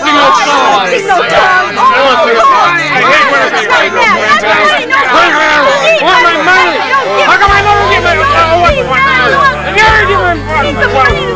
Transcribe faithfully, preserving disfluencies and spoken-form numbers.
give me a call. He's so dumb. I hate Winnipeg. Where's my money? How come I never get my money? I never get my money.